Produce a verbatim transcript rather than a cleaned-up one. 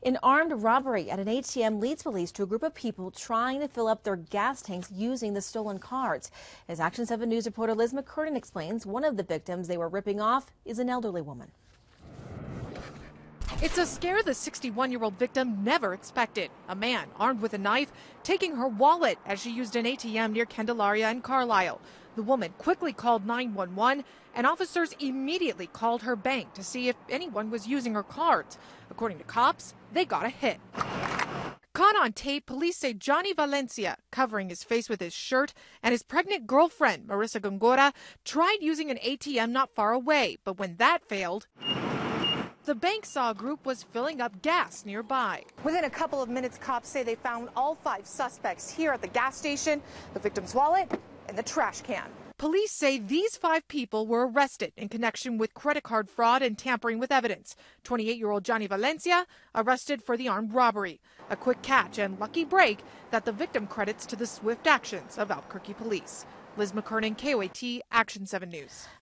An armed robbery at an A T M leads police to a group of people trying to fill up their gas tanks using the stolen cards. As Action seven News reporter Liz McCurtain explains, one of the victims they were ripping off is an elderly woman. It's a scare the sixty-one-year-old victim never expected. A man armed with a knife taking her wallet as she used an A T M near Candelaria and Carlisle. The woman quickly called nine one one, and officers immediately called her bank to see if anyone was using her cards. According to cops, they got a hit. Caught on tape, police say Johnny Valencia, covering his face with his shirt, and his pregnant girlfriend, Marissa Gongora, tried using an A T M not far away, but when that failed, the bank saw a group was filling up gas nearby. Within a couple of minutes, cops say they found all five suspects here at the gas station, the victim's wallet, and the trash can. Police say these five people were arrested in connection with credit card fraud and tampering with evidence. twenty-eight-year-old Johnny Valencia arrested for the armed robbery. A quick catch and lucky break that the victim credits to the swift actions of Albuquerque police. Liz McCurtain, K O A T, Action seven News.